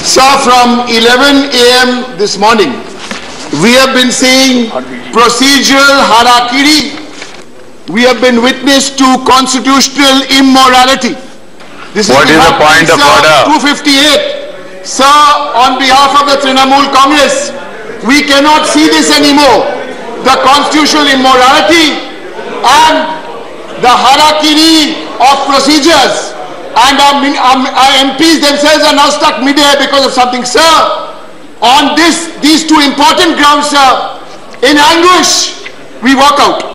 Sir, from 11 a.m. this morning, we have been seeing procedural harakiri. We have been witness to constitutional immorality. What is the point of order? 258. Sir, on behalf of the Trinamool Congress, we cannot see this anymore. The constitutional immorality and the harakiri of procedures, and our MPs themselves are now stuck mid-air because of something. Sir, on these two important grounds, sir, in anguish, we walk out.